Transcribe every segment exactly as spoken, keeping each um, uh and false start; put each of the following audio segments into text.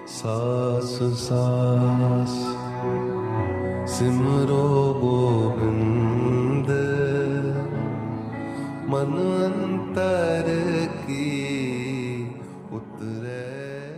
सास सास सिमरो गोविंद, मन अंतर की उतरे।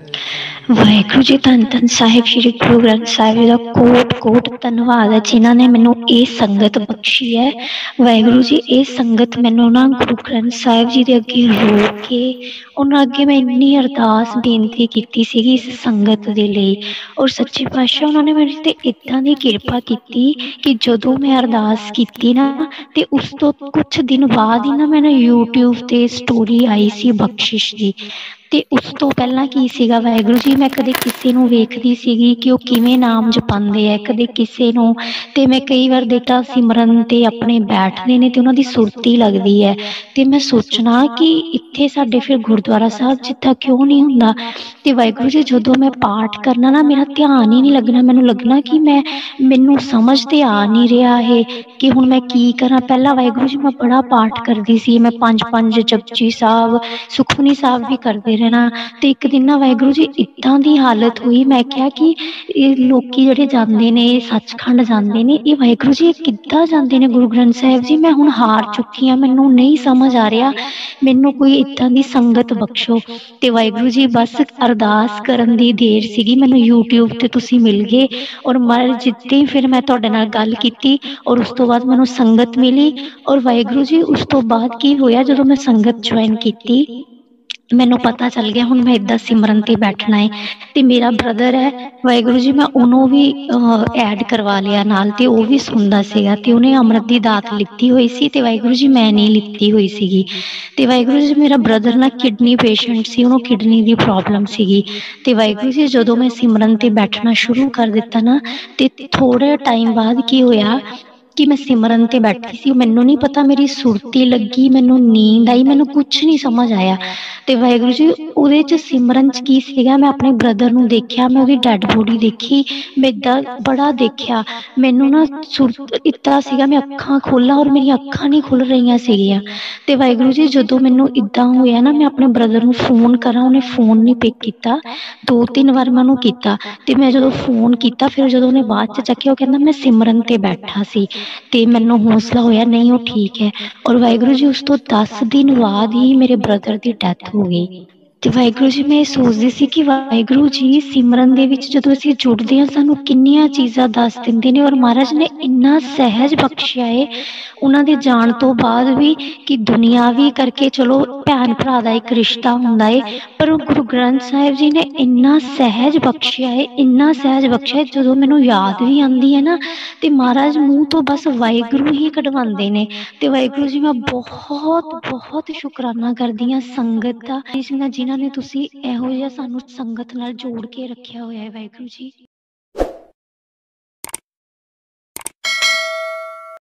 ਵਾਹਿਗੁਰੂ ਜੀ, ਧੰਨ ਧੰਨ ਸਾਹਿਬ ਸ਼੍ਰੀ ਗੁਰੂ ਗ੍ਰੰਥ ਸਾਹਿਬ ਜੀ ਦਾ ਕੋਟ ਕੋਟ ਧੰਨਵਾਦ ਹੈ ਜਿਨ੍ਹਾਂ ਨੇ ਮੈਨੂੰ ਇਹ ਸੰਗਤ ਬਖਸ਼ੀ ਹੈ। ਵਾਹਿਗੁਰੂ ਜੀ, ਇਹ ਸੰਗਤ ਮੈਨੂੰ ਨਾ ਗੁਰੂ ਗ੍ਰੰਥ ਸਾਹਿਬ ਜੀ ਦੇ ਅੱਗੇ ਰੋ ਕੇ ਉਹਨਾਂ ਅੱਗੇ ਮੈਂ ਇੰਨੀ ਅਰਦਾਸ ਬੇਨਤੀ ਕੀਤੀ ਸੀਗੀ ਇਸ ਸੰਗਤ ਦੇ ਲਈ, ਔਰ ਸੱਚੇ ਪਾਤਸ਼ਾਹ ਉਹਨਾਂ ਨੇ ਮੇਰੇ ਤੇ ਇੱਦਾਂ ਦੀ ਕਿਰਪਾ ਕੀਤੀ ਕਿ ਜਦੋਂ ਮੈਂ ਅਰਦਾਸ ਕੀਤੀ ਨਾ ਤੇ ਉਸ ਤੋਂ ਕੁਛ ਦਿਨ ਬਾਅਦ ਹੀ ਨਾ ਮੈਨੂੰ ਯੂਟਿਊਬ ਤੇ ਸਟੋਰੀ ਆਈ ਸੀ ਬਖਸ਼ਿਸ਼ ਦੀ। ਤੇ ਉਸ ਤੋਂ ਪਹਿਲਾਂ ਕੀ ਸੀਗਾ, ਵਾਹਿਗੁਰੂ ਜੀ, ਮੈਂ ਕਦੇ ਕਿਸੇ ਨੂੰ ਵੇਖਦੀ ਸੀਗੀ ਕਿ ਉਹ ਕਿਵੇਂ ਨਾਮ ਜਪਾਉਂਦੇ ਹੈ, ਕਦੇ ਕਿਸੇ ਨੂੰ, ਤੇ ਮੈਂ ਕਈ ਵਾਰ ਦੇਖਿਆ ਸਿਮਰਨ ਤੇ ਆਪਣੇ ਬੈਠਦੇ ਨੇ ਤੇ ਉਹਨਾਂ ਦੀ ਸੁਰਤੀ ਲੱਗਦੀ ਹੈ, ਤੇ ਮੈਂ ਸੋਚਣਾ ਕਿ ਇੱਥੇ ਸਾਡੇ ਫਿਰ ਗੁਰਦੁਆਰਾ ਸਾਹਿਬ ਜਿੱਦਾਂ ਕਿਉਂ ਨਹੀਂ ਹੁੰਦਾ। ਤੇ ਵਾਹਿਗੁਰੂ ਜੀ, ਜਦੋਂ ਮੈਂ ਪਾਠ ਕਰਨਾ ਨਾ ਮੇਰਾ ਧਿਆਨ ਹੀ ਨਹੀਂ ਲੱਗਣਾ, ਮੈਨੂੰ ਲੱਗਣਾ ਕਿ ਮੈਂ ਮੈਨੂੰ ਸਮਝ ਤੇ ਆ ਨਹੀਂ ਰਿਹਾ ਇਹ ਕਿ ਹੁਣ ਮੈਂ ਕੀ ਕਰਾਂ। ਪਹਿਲਾਂ ਵਾਹਿਗੁਰੂ ਜੀ ਮੈਂ ਬੜਾ ਪਾਠ ਕਰਦੀ ਸੀ, ਮੈਂ ਪੰਜ ਪੰਜ ਜਪਜੀ ਸਾਹਿਬ ਸੁਖਮਨੀ ਸਾਹਿਬ ਵੀ ਕਰਦੇ ਰਹਿਣਾ। ਤੇ ਇੱਕ ਦਿਨ ਨਾ ਵਾਹਿਗੁਰੂ ਜੀ ਇੱਦਾਂ ਦੀ ਹਾਲਤ ਹੋਈ, ਮੈਂ ਕਿਹਾ ਕਿ ਇਹ ਲੋਕੀ ਜਿਹੜੇ ਜਾਂਦੇ ਨੇ ਸੱਚਖੰਡ ਜਾਂਦੇ ਨੇ, ਇਹ ਵਾਹਿਗੁਰੂ ਜੀ ਇਹ ਕਿੱਦਾਂ ਜਾਂਦੇ ਨੇ ਗੁਰੂ ਗ੍ਰੰਥ ਸਾਹਿਬ ਜੀ, ਮੈਂ ਹੁਣ ਹਾਰ ਚੁੱਕੀ ਹਾਂ, ਮੈਨੂੰ ਨਹੀਂ ਸਮਝ ਆ ਰਿਹਾ, ਮੈਨੂੰ ਕੋਈ ਇੱਦਾਂ ਦੀ ਸੰਗਤ ਬਖਸ਼ੋ। ਤੇ ਵਾਹਿਗੁਰੂ ਜੀ ਬਸ ਅਰਦਾਸ ਕਰਨ ਦੀ ਦੇਰ ਸੀਗੀ, ਮੈਨੂੰ ਯੂਟਿਊਬ ਤੇ ਤੁਸੀਂ ਮਿਲ ਗਏ, ਔਰ ਮੈਂ ਜਿੱਦਾਂ ਹੀ ਫਿਰ ਮੈਂ ਤੁਹਾਡੇ ਨਾਲ ਗੱਲ ਕੀਤੀ ਔਰ ਉਸ ਤੋਂ ਬਾਅਦ ਮੈਨੂੰ ਸੰਗਤ ਮਿਲੀ। ਔਰ ਵਾਹਿਗੁਰੂ ਜੀ ਉਸ ਤੋਂ ਬਾਅਦ ਕੀ ਹੋਇਆ, ਜਦੋਂ ਮੈਂ ਸੰਗਤ ਜੁਆਇਨ ਕੀਤੀ ਮੈਨੂੰ ਪਤਾ ਚੱਲ ਗਿਆ ਹੁਣ ਮੈਂ ਇੱਦਾਂ ਸਿਮਰਨ ਤੇ ਬੈਠਣਾ ਹੈ। ਤੇ ਮੇਰਾ ਬ੍ਰਦਰ ਹੈ ਵਾਹਿਗੁਰੂ ਜੀ, ਮੈਂ ਉਹਨੂੰ ਵੀ ਐਡ ਕਰਵਾ ਲਿਆ ਨਾਲ, ਤੇ ਉਹ ਵੀ ਸੁਣਦਾ ਸੀਗਾ, ਤੇ ਉਹਨੇ ਅੰਮ੍ਰਿਤ ਦੀ ਦਾਤ ਲਿੱਤੀ ਹੋਈ ਸੀ ਤੇ ਵਾਹਿਗੁਰੂ ਜੀ ਮੈਂ ਨਹੀਂ ਲਿੱਤੀ ਹੋਈ ਸੀਗੀ। ਤੇ ਵਾਹਿਗੁਰੂ ਜੀ ਮੇਰਾ ਬ੍ਰਦਰ ਨਾ ਕਿਡਨੀ ਪੇਸ਼ੈਂਟ ਸੀ, ਉਹਨੂੰ ਕਿਡਨੀ ਦੀ ਪ੍ਰੋਬਲਮ ਸੀਗੀ। ਤੇ ਵਾਹਿਗੁਰੂ ਜੀ ਜਦੋਂ ਮੈਂ ਸਿਮਰਨ ਤੇ ਬੈਠਣਾ ਸ਼ੁਰੂ ਕਰ ਦਿੱਤਾ ਨਾ, ਤੇ ਥੋੜੇ ਟਾਈਮ ਬਾਅਦ ਕੀ ਹੋਇਆ ਕਿ ਮੈਂ ਸਿਮਰਨ ਤੇ ਬੈਠੀ ਸੀ, ਮੈਨੂੰ ਨਹੀਂ ਪਤਾ ਮੇਰੀ ਸੁਰਤੀ ਲੱਗੀ, ਮੈਨੂੰ ਨੀਂਦ ਆਈ, ਮੈਨੂੰ ਕੁਛ ਨਹੀਂ ਸਮਝ ਆਇਆ। ਤੇ ਵਾਹਿਗੁਰੂ ਜੀ ਉਹਦੇ 'ਚ ਸਿਮਰਨ 'ਚ ਕੀ ਸੀਗਾ, ਮੈਂ ਆਪਣੇ ਬ੍ਰਦਰ ਨੂੰ ਦੇਖਿਆ, ਮੈਂ ਉਹਦੀ ਡੈਡ ਬੋਡੀ ਦੇਖੀ, ਮੈਂ ਇੱਦਾਂ ਬੜਾ ਦੇਖਿਆ, ਮੈਨੂੰ ਨਾ ਸੁਰਤ ਇੱਦਾਂ ਸੀਗਾ, ਮੈਂ ਅੱਖਾਂ ਖੋਲ੍ਹਾਂ ਔਰ ਮੇਰੀਆਂ ਅੱਖਾਂ ਨਹੀਂ ਖੁੱਲ੍ਹ ਰਹੀਆਂ ਸੀਗੀਆਂ। ਤੇ ਵਾਹਿਗੁਰੂ ਜੀ ਜਦੋਂ ਮੈਨੂੰ ਇੱਦਾਂ ਹੋਇਆ ਨਾ, ਮੈਂ ਆਪਣੇ ਬ੍ਰਦਰ ਨੂੰ ਫੋਨ ਕਰਾਂ, ਉਹਨੇ ਫੋਨ ਨਹੀਂ ਪਿਕ ਕੀਤਾ, ਦੋ ਤਿੰਨ ਵਾਰ ਮੈਂ ਉਹਨੂੰ ਕੀਤਾ, ਤੇ ਮੈਂ ਜਦੋਂ ਫੋਨ ਕੀਤਾ ਫਿਰ ਜਦੋਂ ਉਹਨੇ ਬਾਅਦ 'ਚ ਚੱਕਿਆ, ਉਹ ਕਹਿੰਦਾ ਮੈਂ ਸਿਮਰਨ ਤੇ ਬੈਠਾ ਸੀ। ਤੇ ਮੈਨੂੰ ਹੌਸਲਾ ਹੋਇਆ ਨਹੀਂ ਉਹ ਠੀਕ ਹੈ। ਔਰ ਵਾਹਿਗੁਰੂ ਜੀ ਉਸ ਤੋਂ ਦਸ ਦਿਨ ਬਾਅਦ ਹੀ ਮੇਰੇ ਬ੍ਰਦਰ ਦੀ ਡੈਥ ਹੋ ਗਈ। ਤੇ ਵਾਹਿਗੁਰੂ ਜੀ ਮੈਂ ਇਹ ਸੋਚਦੀ ਸੀ ਕਿ ਵਾਹਿਗੁਰੂ ਜੀ ਸਿਮਰਨ ਦੇ ਵਿੱਚ ਜਦੋਂ ਅਸੀਂ ਜੁੜਦੇ ਹਾਂ ਸਾਨੂੰ ਕਿੰਨੀਆਂ ਚੀਜ਼ਾਂ ਦੱਸ ਦਿੰਦੇ ਨੇ, ਔਰ ਮਹਾਰਾਜ ਨੇ ਇੰਨਾ ਸਹਿਜ ਬਖਸ਼ਿਆ ਏ ਉਹਨਾਂ ਦੇ ਜਾਣ ਤੋਂ ਬਾਅਦ ਵੀ ਕਿ ਦੁਨੀਆਵੀ ਕਰਕੇ ਚਲੋ ਭੈਣ ਭਰਾ ਦਾ ਇੱਕ ਰਿਸ਼ਤਾ ਹੁੰਦਾ ਏ, ਪਰ ਉਹ ਗੁਰੂ ਗ੍ਰੰਥ ਸਾਹਿਬ ਜੀ ਨੇ ਇੰਨਾ ਸਹਿਜ ਬਖਸ਼ਿਆ ਏ, ਇੰਨਾ ਸਹਿਜ ਬਖਸ਼ਿਆ, ਜਦੋਂ ਮੈਨੂੰ ਯਾਦ ਵੀ ਆਉਂਦੀ ਹੈ ਨਾ ਤੇ ਮਹਾਰਾਜ ਮੂੰਹ ਤੋਂ ਬਸ ਵਾਹਿਗੁਰੂ ਹੀ ਕਢਵਾਉਂਦੇ ਨੇ। ਤੇ ਵਾਹਿਗੁਰੂ ਜੀ ਮੈਂ ਬਹੁਤ ਬਹੁਤ ਸ਼ੁਕਰਾਨਾ ਕਰਦੀ ਹਾਂ ਸੰਗਤ ਦਾ, ਜਿਨ੍ਹਾਂ ਨੇ ਤੁਸੀਂ ਇਹੋ ਜਿਹਾ ਸਾਨੂੰ ਸੰਗਤ ਨਾਲ ਜੋੜ ਕੇ ਰੱਖਿਆ ਹੋਇਆ ਹੈ। ਵਾਹਿਗੁਰੂ ਜੀ।